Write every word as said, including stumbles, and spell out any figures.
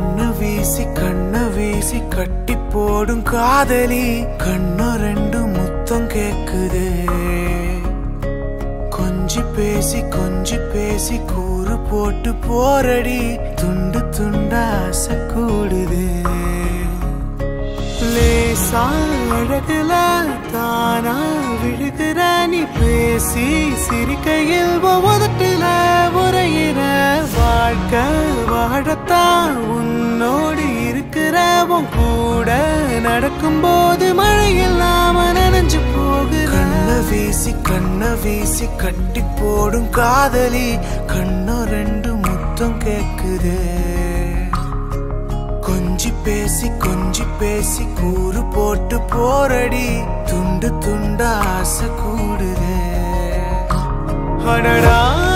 கண்ண வீசி கண்ண வீசி கட்டி போடும் காதலி கண்ணு ரெண்டு முத்தம் கேக்குதே கொஞ்சி பேசி கொஞ்சி பேசி கூறு போட்டு போரடி துண்டு துண்டா ஆசை கூடுதே லேசா அழகுல தானா விழுகிற நீ பேசி சிரிக்கையில் ஒவ்வொருட்டுல உரையிற வாழ்க்கை வாழத்தான் உன்னோடு இருக்கிற உன் கூட நடக்கும் போது மழை இல்லாம நனைஞ்சு போகுற கண்ண வீசி கண்ண வீசி கட்டி போடும் காதலி கண்ணு ரெண்டு முத்தம் கேக்குதே கொஞ்சி பேசி கொஞ்சி பேசி கூறு போட்டு போரடி துண்டு துண்டா ஆசை கூடுதே அடடா